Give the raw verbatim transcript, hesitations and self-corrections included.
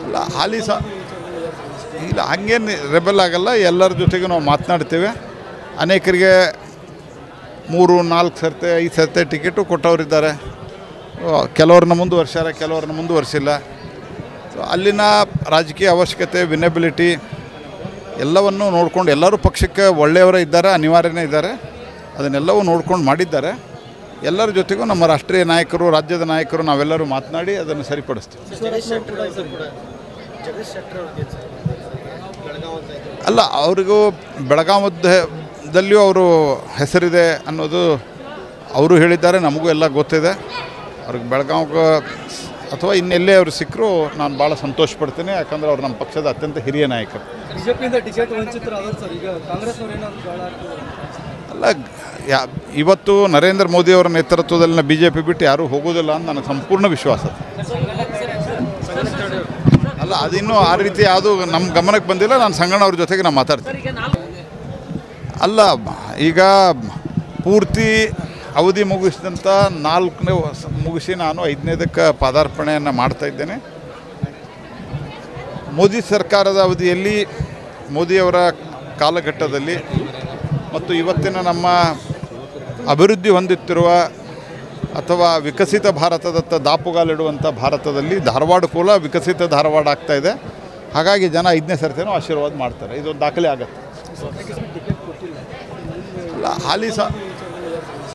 ಅಲ್ಲ ಹಾಲಿ ಸ ಇಲ್ಲ ಹಂಗೇನು ರೆಬೆಲ್ ಆಗಲ್ಲ. ಎಲ್ಲರ ಜೊತೆಗೆ ನಾವು ಮಾತನಾಡ್ತೇವೆ. ಅನೇಕರಿಗೆ ಮೂರು ನಾಲ್ಕು ಸರ್ತೆ ಐದು ಸರ್ತೆ ಟಿಕೆಟು ಕೊಟ್ಟವರಿದ್ದಾರೆ. ಕೆಲವ್ರನ್ನ ಮುಂದುವರ್ಸ್ಯಾರ, ಕೆಲವ್ರನ್ನ ಮುಂದುವರಿಸಿಲ್ಲ. ಸೊ ಅಲ್ಲಿನ ರಾಜಕೀಯ ಅವಶ್ಯಕತೆ, ವಿನೆಬಿಲಿಟಿ ಎಲ್ಲವನ್ನೂ ನೋಡಿಕೊಂಡು ಎಲ್ಲರೂ ಪಕ್ಷಕ್ಕೆ ಒಳ್ಳೆಯವರೇ ಇದ್ದಾರೆ, ಅನಿವಾರ್ಯನೇ ಇದ್ದಾರೆ. ಅದನ್ನೆಲ್ಲವೂ ನೋಡ್ಕೊಂಡು ಮಾಡಿದ್ದಾರೆ. ಎಲ್ಲರ ಜೊತೆಗೂ ನಮ್ಮ ರಾಷ್ಟ್ರೀಯ ನಾಯಕರು, ರಾಜ್ಯದ ನಾಯಕರು ನಾವೆಲ್ಲರೂ ಮಾತನಾಡಿ ಅದನ್ನು ಸರಿಪಡಿಸ್ತೀವಿ. ಅಲ್ಲ, ಅವರಿಗೂ ಬೆಳಗಾವದಲ್ಲಿಯೂ ಅವರು ಹೆಸರಿದೆ ಅನ್ನೋದು ಅವರು ಹೇಳಿದ್ದಾರೆ, ನಮಗೂ ಎಲ್ಲ ಗೊತ್ತಿದೆ. ಅವ್ರಿಗೆ ಬೆಳಗಾವಿಗೆ ಅಥವಾ ಇನ್ನೆಲ್ಲೇ ಅವರು ಸಿಕ್ಕರೂ ನಾನು ಭಾಳ ಸಂತೋಷ ಪಡ್ತೀನಿ. ಯಾಕಂದರೆ ಅವ್ರು ನಮ್ಮ ಪಕ್ಷದ ಅತ್ಯಂತ ಹಿರಿಯ ನಾಯಕರು. ಅಲ್ಲ, ಯಾ ಇವತ್ತು ನರೇಂದ್ರ ಮೋದಿಯವರ ನೇತೃತ್ವದಲ್ಲಿನ ಬಿ ಜೆ ಪಿ ಬಿಟ್ಟು ಯಾರೂ ಹೋಗೋದಿಲ್ಲ ಅಂತ ನನಗೆ ಸಂಪೂರ್ಣ ವಿಶ್ವಾಸ. ಅಲ್ಲ, ಅದಿನ್ನೂ ಆ ರೀತಿ ಯಾವುದು ನಮ್ಮ ಗಮನಕ್ಕೆ ಬಂದಿಲ್ಲ. ನಾನು ಸಂಗಣ್ಣ ಅವ್ರ ಜೊತೆಗೆ ನಾನು ಮಾತಾಡ್ತೀನಿ. ಅಲ್ಲ, ಈಗ ಪೂರ್ತಿ ಅವಧಿ ಮುಗಿಸಿದಂಥ ನಾಲ್ಕನೇ ಮುಗಿಸಿ ನಾನು ಐದನೇದಕ್ಕೆ ಪಾದಾರ್ಪಣೆಯನ್ನು ಮಾಡ್ತಾಯಿದ್ದೇನೆ. ಮೋದಿ ಸರ್ಕಾರದ ಅವಧಿಯಲ್ಲಿ, ಮೋದಿಯವರ ಕಾಲಘಟ್ಟದಲ್ಲಿ ಮತ್ತು ಇವತ್ತಿನ ನಮ್ಮ ಅಭಿವೃದ್ಧಿ ಹೊಂದುತ್ತಿರುವ ಅಥವಾ ವಿಕಸಿತ ಭಾರತದತ್ತ ದಾಪುಗಾಲಿಡುವಂಥ ಭಾರತದಲ್ಲಿ ಧಾರವಾಡ ಕೂಡ ವಿಕಸಿತ ಧಾರವಾಡ ಆಗ್ತಾಯಿದೆ. ಹಾಗಾಗಿ ಜನ ಐದನೇ ಸರ್ತಿನೂ ಆಶೀರ್ವಾದ ಮಾಡ್ತಾರೆ. ಇದೊಂದು ದಾಖಲೆ ಆಗುತ್ತೆ. ಅಲ್ಲ, ಹಾಲಿ ಸ